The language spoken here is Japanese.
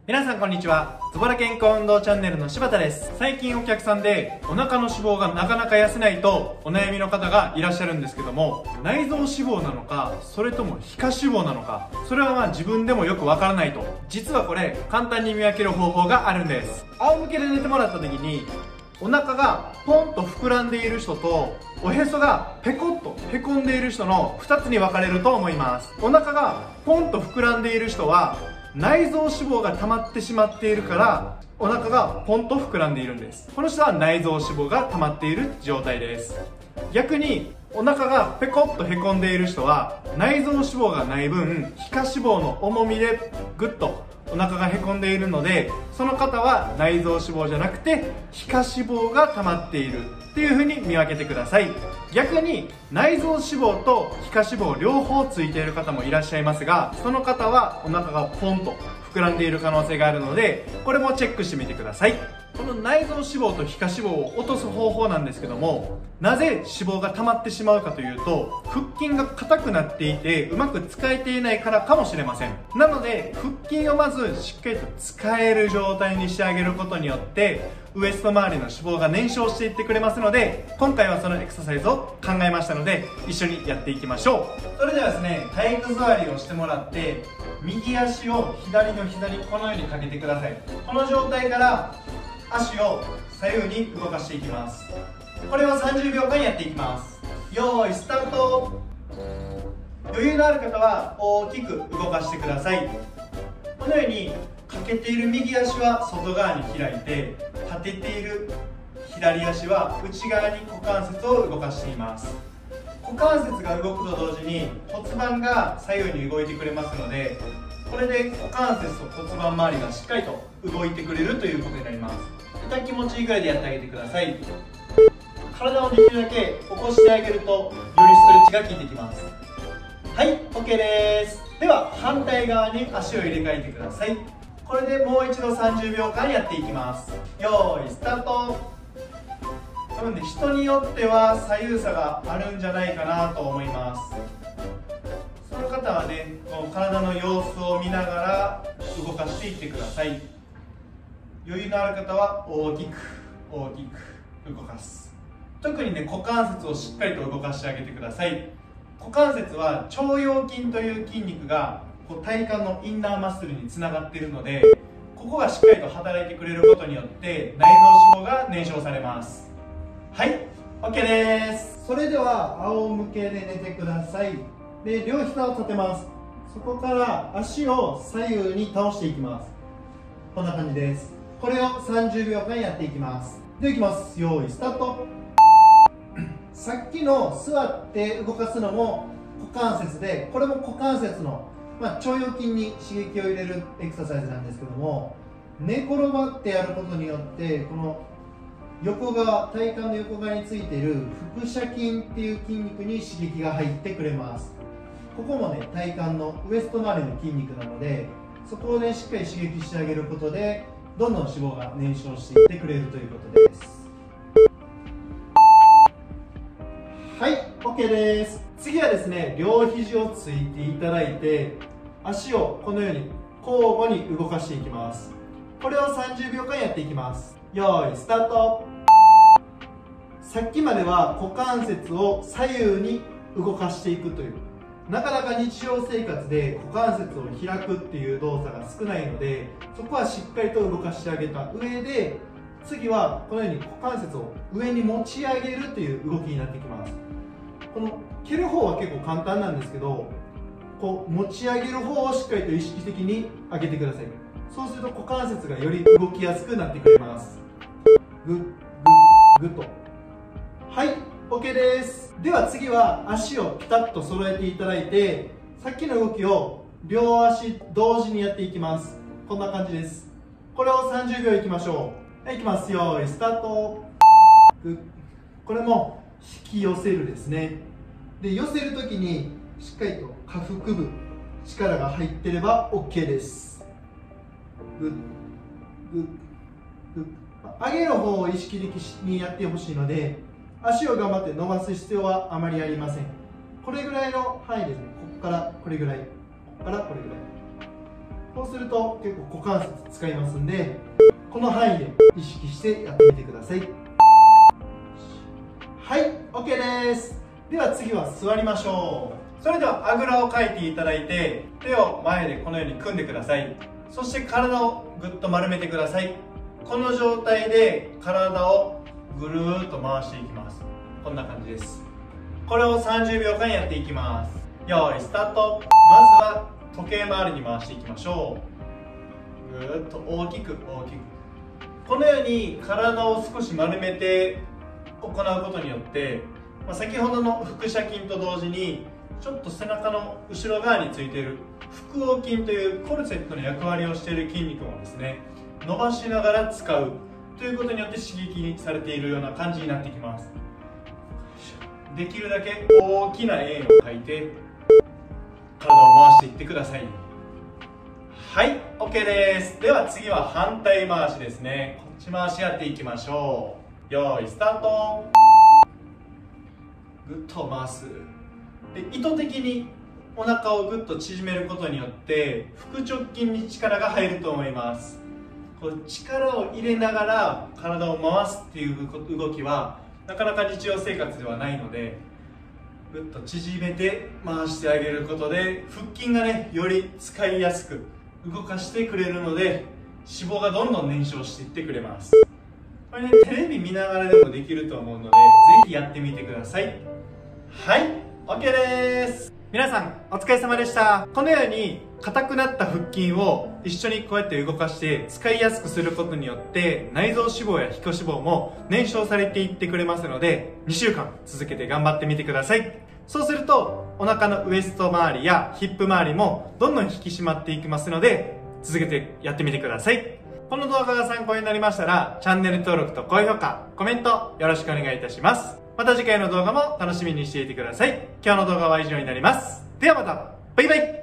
皆さんこんにちは。ズボラ健康運動チャンネルの柴田です。最近お客さんでお腹の脂肪がなかなか痩せないとお悩みの方がいらっしゃるんですけども、内臓脂肪なのかそれとも皮下脂肪なのか、それは自分でもよくわからないと。実はこれ簡単に見分ける方法があるんです。仰向けで寝てもらった時にお腹がポンと膨らんでいる人とおへそがペコッとへこんでいる人の2つに分かれると思います。お腹がポンと膨らんでいる人は内臓脂肪が溜まってしまっているからお腹がポンと膨らんでいるんです。この人は内臓脂肪が溜まっている状態です。逆にお腹がペコッとへこんでいる人は内臓脂肪がない分皮下脂肪の重みでグッとお腹がへこんでいるので、その方は内臓脂肪じゃなくて皮下脂肪が溜まっているっていう風に見分けてください。逆に内臓脂肪と皮下脂肪両方ついている方もいらっしゃいますが、その方はお腹がポンと膨らんでいる可能性があるので、これもチェックしてみてください。この内臓脂肪と皮下脂肪を落とす方法なんですけども、なぜ脂肪が溜まってしまうかというと、腹筋が硬くなっていてうまく使えていないからかもしれません。なので腹筋をまずしっかりと使える状態にしてあげることによってウエスト周りの脂肪が燃焼していってくれますので、今回はそのエクササイズを考えましたので一緒にやっていきましょう。それではですね、体育座りをしてもらって右足を左の膝にこのようにかけてください。この状態から足を左右に動かしていきます。これを30秒間やっていきます。よーいスタート。余裕のある方は大きく動かしてください。このようにかけている右足は外側に開いて、立てている左足は内側に股関節を動かしています。股関節が動くと同時に骨盤が左右に動いてくれますので、これで股関節と骨盤周りがしっかりと動いてくれるということになります。痛気持ちいいぐらいでやってあげてください。体をできるだけ起こしてあげるとよりストレッチが効いてきます。はい、 OK です。では反対側に足を入れ替えてください。これでもう一度30秒間やっていきます。よーいスタート。多分ね、人によっては左右差があるんじゃないかなと思います。その方はね、この体の様子を見ながら動かしていってください。余裕のある方は大きく大きく動かす。特にね、股関節をしっかりと動かしてあげてください。股関節は腸腰筋という筋肉が体幹のインナーマッスルにつながっているので、ここがしっかりと働いてくれることによって内臓脂肪が燃焼されます。はい、 OK です。それでは仰向けで寝てください。で、両膝を立てます。そこから足を左右に倒していきます。こんな感じです。これを30秒間やっていきます。で、いきます。よーいスタート。さっきの座って動かすのも股関節で、これも股関節の、腸腰筋に刺激を入れるエクササイズなんですけども、寝転ばってやることによってこの横側、体幹の横側についている腹斜筋っていう筋肉に刺激が入ってくれます。ここもね、体幹のウエスト周りの筋肉なので、そこをねしっかり刺激してあげることでどんどん脂肪が燃焼していってくれるということです。はい、 OK です。次はですね、両肘をついていただいて足をこのように交互に動かしていきます。これを30秒間やっていきます。よーいスタート。さっきまでは股関節を左右に動かしていくという、なかなか日常生活で股関節を開くっていう動作が少ないので、そこはしっかりと動かしてあげた上で、次はこのように股関節を上に持ち上げるという動きになってきます。この蹴る方は結構簡単なんですけど、こう持ち上げる方をしっかりと意識的に上げてください。そうすると股関節がより動きやすくなってくれます。グッグッグッと。はい、 OK です。では次は足をピタッと揃えていただいて、さっきの動きを両足同時にやっていきます。こんな感じです。これを30秒いきましょう。はい、いきます。よーいスタート。グッ。これも引き寄せるですね。で、寄せるときにしっかりと下腹部力が入ってれば OK です。グッグッグッ。上げる方を意識的にやってほしいので、足を頑張って伸ばす必要はあまりありません。これぐらいの範囲ですね。ここからこれぐらい、ここからこれぐらいこうすると結構股関節使いますんで、この範囲で意識してやってみてください。はい、 OK です。では次は座りましょう。それではあぐらをかいていただいて、手を前でこのように組んでください。そして体をぐっと丸めてください。この状態で体をぐるーっと回していきます。こんな感じです。これを30秒間やっていきます。よーいスタート。まずは時計回りに回していきましょう。ぐーっと大きく大きく、このように体を少し丸めて行うことによって、先ほどの腹斜筋と同時にちょっと背中の後ろ側についている腹横筋というコルセットの役割をしている筋肉もですね、伸ばしながら使うということによって刺激されているような感じになってきます。できるだけ大きな円を描いて体を回していってください。はい、 OK です。では次は反対回しですね。こっち回しやっていきましょう。よーいスタート。ぐっと回す。で、意図的にお腹をぐっと縮めることによって腹直筋に力が入ると思います。こう力を入れながら体を回すっていう動きはなかなか日常生活ではないので、ぐっと縮めて回してあげることで腹筋がね、より使いやすく動かしてくれるので、脂肪がどんどん燃焼していってくれます。これね、テレビ見ながらでもできると思うので、ぜひやってみてください。はい、 OK です。皆さんお疲れ様でした。このように硬くなった腹筋を一緒にこうやって動かして使いやすくすることによって内臓脂肪や皮下脂肪も燃焼されていってくれますので、2週間続けて頑張ってみてください。そうするとお腹のウエスト周りやヒップ周りもどんどん引き締まっていきますので、続けてやってみてください。この動画が参考になりましたらチャンネル登録と高評価、コメントよろしくお願いいたします。また次回の動画も楽しみにしていてください。今日の動画は以上になります。ではまた、バイバイ。